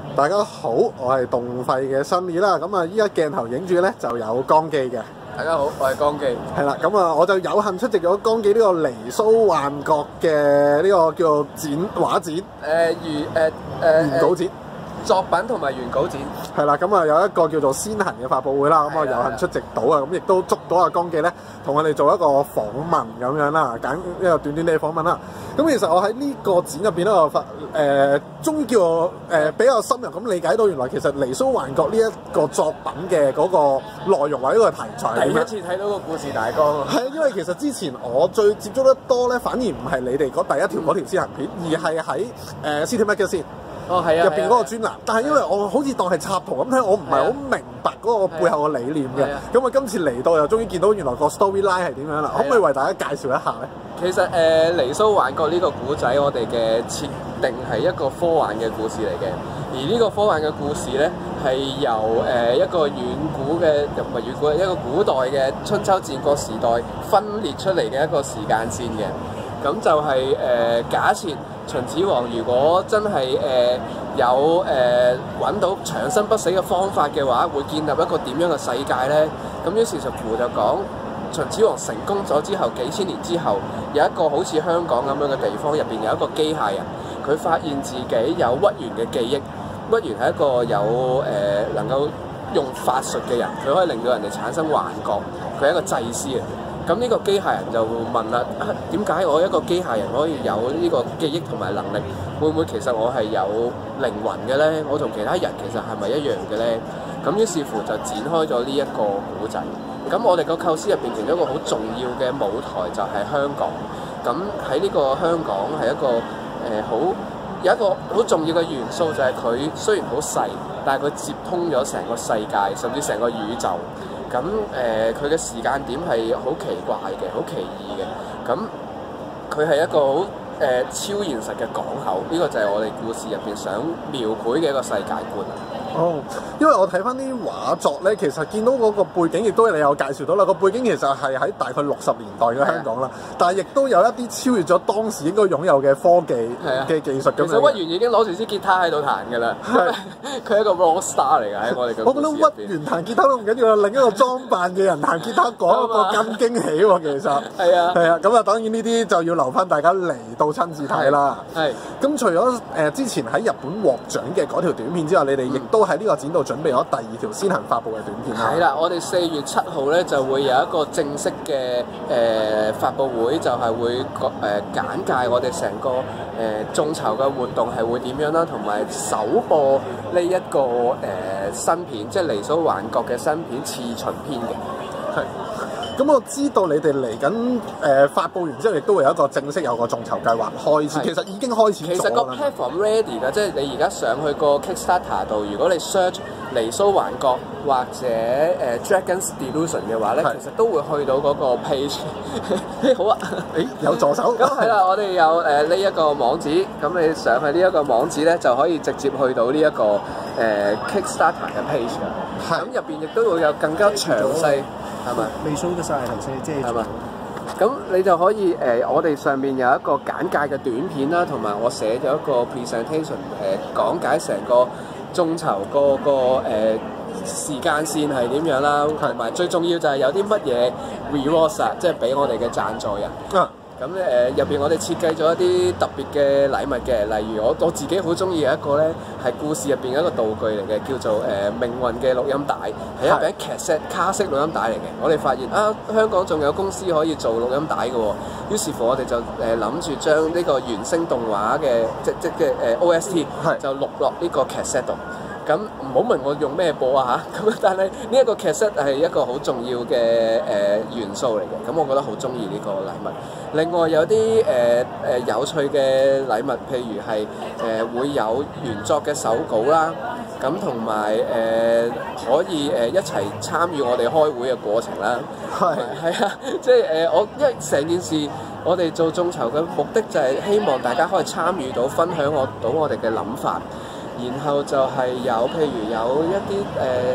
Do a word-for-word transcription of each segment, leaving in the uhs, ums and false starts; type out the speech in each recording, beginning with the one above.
大家好，我係動廢嘅 Sunny 啦。咁啊，依家鏡頭影住咧就有江記嘅。 大家好，我係江記。 係啦，咁啊，我就有幸出席咗江記呢個離騷幻覺嘅呢個叫做展畫展。誒、 呃，如誒誒原稿展。 作品同埋原稿展。 係啦，咁啊有一個叫做先行嘅發佈會啦，咁啊有幸出席到啊，咁亦都捉到阿江記咧，同我哋做一個訪問咁樣啦，揀一個短短嘅訪問啦。咁其實我喺呢個展入邊咧，我發誒終於叫我誒、呃、比較深入咁理解到，原來其實離騷幻覺呢一個作品嘅嗰個內容或者個題材。 第一次睇到個故事大綱啊！ 係因為其實之前我最接觸得多咧，反而唔係你哋嗰第一條嗰條先行片，而係喺誒 City Magazine。 哦，係啊， 入邊嗰個專欄，但係因為我好似當係插圖咁睇，我唔係好明白嗰個背後嘅理念嘅。咁啊，今次嚟到又終於見到原來個 storyline 係點樣啦，可唔可以為大家介紹一下咧？ 其實誒、呃、離騷幻覺呢個古仔，我哋嘅設定係一個科幻嘅故事嚟嘅，而呢個科幻嘅故事咧係由誒、呃、一個遠古嘅唔係遠古，一個古代嘅春秋戰國時代分裂出嚟嘅一個時間線嘅。咁就係、是、誒、呃、假設秦始皇如果真係誒、呃、有誒揾、呃、到長生不死嘅方法嘅話，會建立一個點樣嘅世界咧？咁於是乎就講秦始皇成功咗之後，幾千年之後，有一個好似香港咁樣嘅地方，入邊有一個機械人，佢發現自己有屈原嘅記憶。屈原係一個有誒、呃、能夠用法術嘅人，佢可以令到人哋產生幻覺，佢係一個祭司啊！咁呢個機械人就問啦：點解我一個機械人可以有呢個記憶同埋能力？會唔會其實我係有靈魂嘅咧？我同其他人其實係咪一樣嘅咧？咁於是乎就展開咗呢一個古仔。咁我哋個構思入邊其中一個好重要嘅舞台就係香港。咁喺呢個香港係一個誒好、呃、有一個好重要嘅元素，就係佢雖然好細，但係佢接通咗成個世界，甚至成個宇宙。咁誒，佢、呃、嘅時間點係好奇怪嘅，好奇異嘅。咁佢係一個好誒、呃、超現實嘅港口，呢、這個就係我哋故事入邊想描繪嘅一個世界觀。 哦，因為我睇翻啲畫作咧，其實見到嗰個背景亦都你有介紹到啦。個背景其實係喺大概六十年代嘅香港啦，但係亦都有一啲超越咗當時應該擁有嘅科技嘅技術咁樣。 其實屈原已經攞住支吉他喺度彈㗎啦，佢係一個 rock star 嚟㗎喺我哋嘅。 我覺得屈原彈吉他都唔緊要啦，另一個裝扮嘅人彈吉他講一個更驚喜喎，其實係啊， 係啊，咁啊當然呢啲就要留翻大家嚟到親自睇啦。係，咁除咗誒、呃、之前喺日本獲獎嘅嗰條短片之外，你哋亦都喺呢個展度準備咗第二條先行發佈嘅短片啦。 係啦，我哋四月七號咧就會有一個正式嘅誒、呃、發佈會，就係、是、會誒、呃、簡介我哋成個誒、呃、眾籌嘅活動係會點樣啦，同埋首播呢、這、一個誒、呃、新片，即係離騷幻覺嘅新片《刺秦篇》嘅。係。 咁我知道你哋嚟緊誒發佈完之後，亦都會有一個正式有個眾籌計劃開始。其實已經開始咗啦。 其實個 platform ready 㗎，即係你而家上去個 Kickstarter 度，如果你 search 離騷幻覺或者誒、呃、Dragon's Delusion 嘅話咧，其實都會去到嗰個 page。好啊， 誒有助手。 咁係啦，我哋有誒呢一個網址，咁你上去呢一個網址咧，就可以直接去到呢、這、一個誒、呃、Kickstarter 嘅 page 㗎。咁入邊亦都會有更加詳細。係咪？ 未 show 得晒頭先，即係係嘛？咁你就可以誒、呃，我哋上面有一個簡介嘅短片啦，同埋我寫咗一個 presentation 誒、呃，講解成個眾籌個個誒、呃、時間線係點樣啦，同埋最重要就係有啲乜嘢 rewards 啊，即係俾我哋嘅贊助人。啊咁咧誒入邊我哋設計咗一啲特別嘅禮物嘅，例如我我自己好中意嘅一個咧，係故事入邊嘅一個道具嚟嘅，叫做誒、呃、命運嘅錄音帶，係一餅卡式卡式錄音帶嚟嘅。我哋發現啊，香港仲有公司可以做錄音帶嘅喎，於是乎我哋就誒諗住將呢個原聲動畫嘅即即嘅誒 O S T 就錄落呢個卡式度。咁唔好問我用咩播啊嚇，咁但係呢一個劇 set 係一個好重要嘅誒、呃、元素嚟嘅，咁我覺得好中意呢個禮物。另外有啲誒誒有趣嘅禮物，譬如係誒、呃、會有原作嘅手稿啦，咁同埋誒可以誒、呃、一齊參與我哋開會嘅過程啦。係係啊，即係誒我因為成件事我哋做眾籌嘅目的就係希望大家可以參與到、分享我到我哋嘅諗法。然後就係有，譬如有一啲誒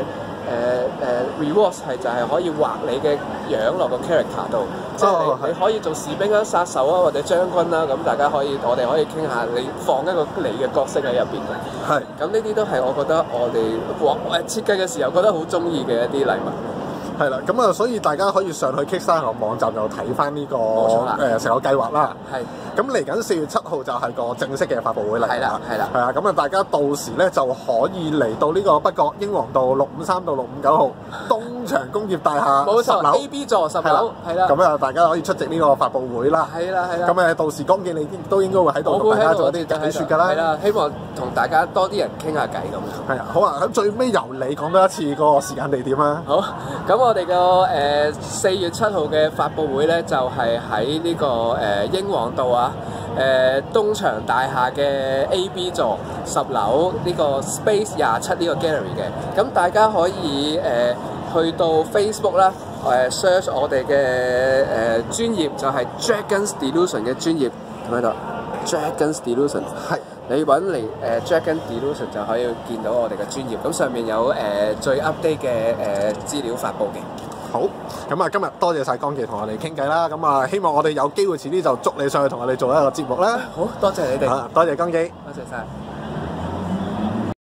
誒 rewards 係就係可以畫你嘅樣落個 character 度，即係你、 哦、 你可以做士兵啊、殺手啊或者將軍啦，咁大家可以我哋可以傾下你放一個你嘅角色喺入邊嘅。 係。 咁呢啲都係我覺得我哋畫誒設計嘅時候覺得好中意嘅一啲禮物。 係啦，咁啊，所以大家可以上去 Kickstarter 個網站就睇翻呢個誒成個計劃啦。 係。 咁嚟緊四月七號就係個正式嘅發佈會嚟㗎。 係啦，係啦。 係啊，咁啊，大家到時咧就可以嚟到呢個北角英皇道六五三到六五九號東牆工業大廈冇錯十樓 A B 座十樓，係啦。 咁啊，大家可以出席呢個發佈會啦。 係啦，係啦。 咁誒，到時江記你都應該會喺度同大家做一啲解説㗎啦。 係啦，希望同大家多啲人傾下偈咁。 係啊，好啊，咁最尾由你講多一次個時間地點啊。 好，咁我哋個誒四月七號嘅發佈會咧，就係喺呢個誒英皇道啊，誒東牆大廈嘅 A B 座十樓呢個 Space 廿七呢個 gallery 嘅。咁大家可以誒去到 Facebook 啦，誒 search 我哋嘅誒專頁，就係 Dragons Delusion 嘅專頁喺度 ，Dragons Delusion 係。你揾嚟誒 Dragon Delusion 就可以見到我哋嘅專頁，咁上面有誒、呃、最 update 嘅誒資料發布嘅。 好，咁啊今日多謝晒江記同我哋傾偈啦，咁啊希望我哋有機會遲啲就捉你上去同我哋做一個節目啦。 好多謝你哋， 多謝江記， 多謝晒。